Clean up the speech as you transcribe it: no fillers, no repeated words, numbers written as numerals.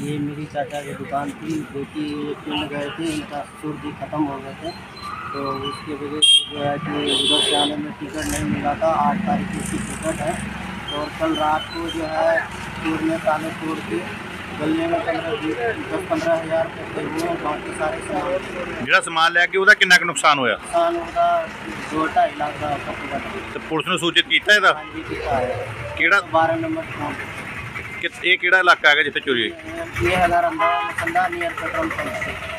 ये मेरी चाचा की दुकान थी, जो कि फील्ड गए थे, इनका सूर्य ख़त्म हो गए थे, तो उसकी वजह से जो है कि उधर से आने में टिकट नहीं मिला था। 8 तारीख की टिकट है, तो और कल रात को जो है टूर में ताले तोड़ के गले में 10-15 हज़ार रुपये हुए। बाकी सारे सामान ਜਿਹੜਾ ਸਮਾਨ ਲੈ ਕੇ ਉਹਦਾ ਕਿੰਨਾ ਕੁ ਨੁਕਸਾਨ ਹੋਇਆ नुकसान होगा 2-2.5 लाख का घट्टो घट्ट। ਤੇ ਪੁਲਿਸ ਨੂੰ ਸੂਚਿਤ ਕੀਤਾ ਇਹਦਾ? हाँ जी किया है। ਕਿਹੜਾ 12 नंबर फोन ਇਹ ਕਿਹੜਾ ਇਲਾਕਾ ਹੈਗਾ ਜਿੱਥੇ ਚੋਰੀ ਹੋਈ? ये हज़ार अंदर नियर पेट्रोल पंप से।